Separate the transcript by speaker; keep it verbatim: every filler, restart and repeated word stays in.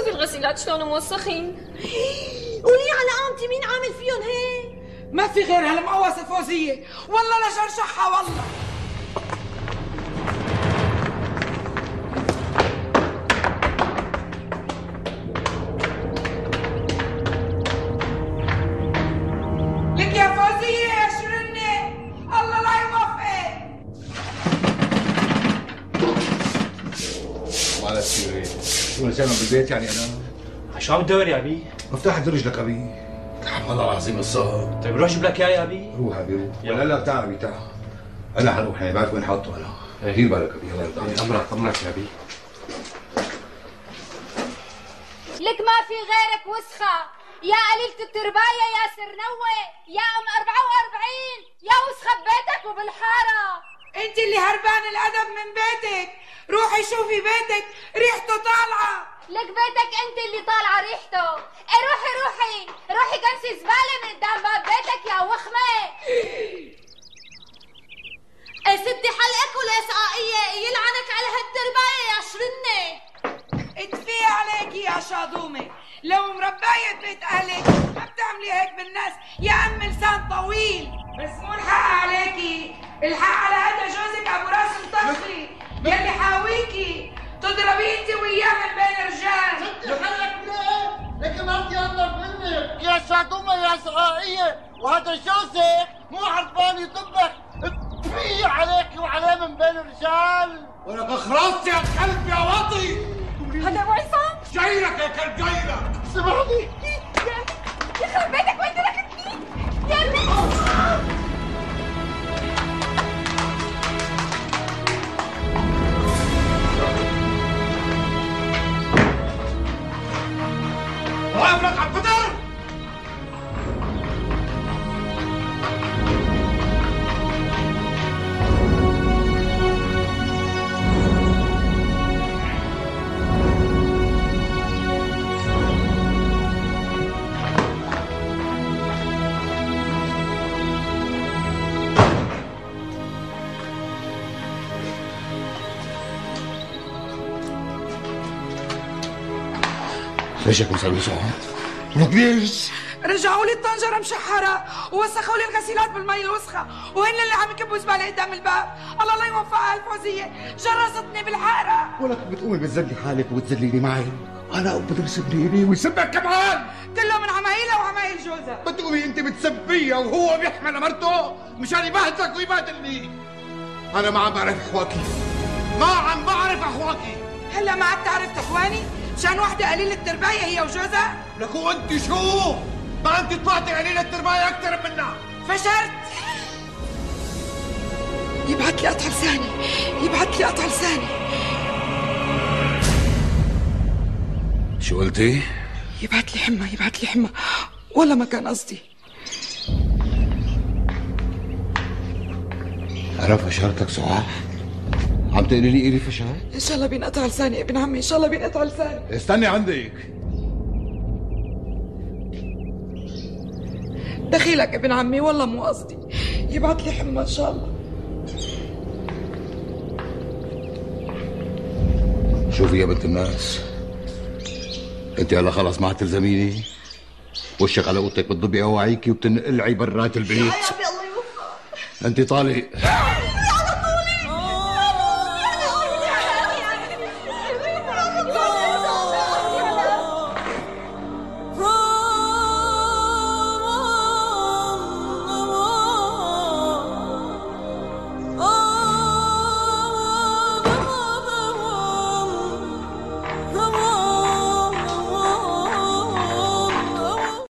Speaker 1: شوفي الغسيلات شلون موسخين.
Speaker 2: قولي على قامتي مين عامل فيهم هيك؟
Speaker 3: ما في غير هالمقوسة فوزية، والله لشرشحها والله. لك يا فوزية يا شرنة، الله لا يوفقك.
Speaker 4: معلش سيري، شو نسينا بالبيت يعني انا؟
Speaker 5: شو عم تدور يا ابي؟
Speaker 4: مفتاح الدرج لك ابي. تحمل الله العظيم الصوت.
Speaker 5: طيب روح جيب لك اياه يا ابي.
Speaker 4: روح ابي روح. لا لا تعال ابي تعال. انا حروح يعني بعرف وين حاطه انا. دير بالك ابي الله يرضى عليك.
Speaker 5: امرك امرك يا ابي.
Speaker 6: لك ما في غيرك وسخة يا قليلة الترباية يا سرنوة يا ام أربعة وأربعين يا وسخة ببيتك وبالحارة.
Speaker 3: انت اللي هربان الادب من بيتك، روحي شوفي بيتك ريحته طالعة.
Speaker 6: لك بيتك انت اللي طالعة ريحته. ايه روحي روحي روحي كنسي زبالة من قدام باب بيتك يا وخمة.
Speaker 2: ايه سدي حلقك ولا سقائية، يلعنك على هالترباية يا شرنة.
Speaker 3: اتفي عليكي يا شاضومة، لو مرباية بيت اهلك ما بتعملي هيك بالناس يا ام لسان طويل. بس مو الحق عليكي، الحق على هذا جوزك ابو راس مطفي يلي حاويكي تضربي انت وياه من بين الرجال.
Speaker 7: سدي حلقك ليه؟ لك مرتي انضف منك يا شاطومة يا سقائية، وهذا جوزك مو عرفان يطبخ في عليك وعليه من بين الرجال.
Speaker 4: ولك اخرست يا كلب يا وطي.
Speaker 6: هذا ابو عصام
Speaker 4: جاي لك يا كلب جاي لك.
Speaker 7: سمعني
Speaker 6: يخرب بيتك وين تركتني يا ابني.
Speaker 4: واقف لك على الفطر. ليشك مسوي صوت؟ لك ليش؟
Speaker 3: رجعوا لي الطنجرة مشحرة ووسخوا لي الغسيلات بالمي الوسخة، وهن اللي عم يكبوا زبالة قدام الباب. الله لا يوفقها الفوزية، جرستني بالحارة.
Speaker 4: ولك بتقومي بتزلي حالك وبتذليني معي، انا بدي يسبني ويسبك كمان.
Speaker 3: كله من عمايلها وعمايل جوزها.
Speaker 4: بتقومي انت بتسبيها وهو بيحمل مرته مشان يبهدلك ويبهدلني. انا ما عم بعرف اخواكي، ما عم بعرف اخواكي.
Speaker 3: هلا ما عاد تعرف اخواني؟ مشان وحدة قليلة الترباية هي وجوزها؟
Speaker 4: لك وانت شو؟ ما انت طلعتي قليلة الترباية اكثر منها.
Speaker 3: فشلت. يبعث لي قطع لساني، يبعث لي قطع لساني.
Speaker 4: شو قلتي؟
Speaker 3: يبعث لي حمى، يبعث لي حمى، ولا ما كان قصدي.
Speaker 4: أنا فشلتك سعاد؟ عم تقولي لي إلي فشل؟
Speaker 3: إن شاء الله بينقطع لساني ابن عمي، إن شاء الله بينقطع لساني.
Speaker 4: استني عندك.
Speaker 3: دخيلك ابن عمي، والله مو قصدي. يبعث لي حمى إن شاء الله.
Speaker 4: شوفي يا بنت الناس، انت هلا خلص ما تلزميني، وشك على اوضتك بتضبي اواعيكي وبتنقلعي برات البيت.
Speaker 2: يا ربي الله يوفقك.
Speaker 4: انت طالق.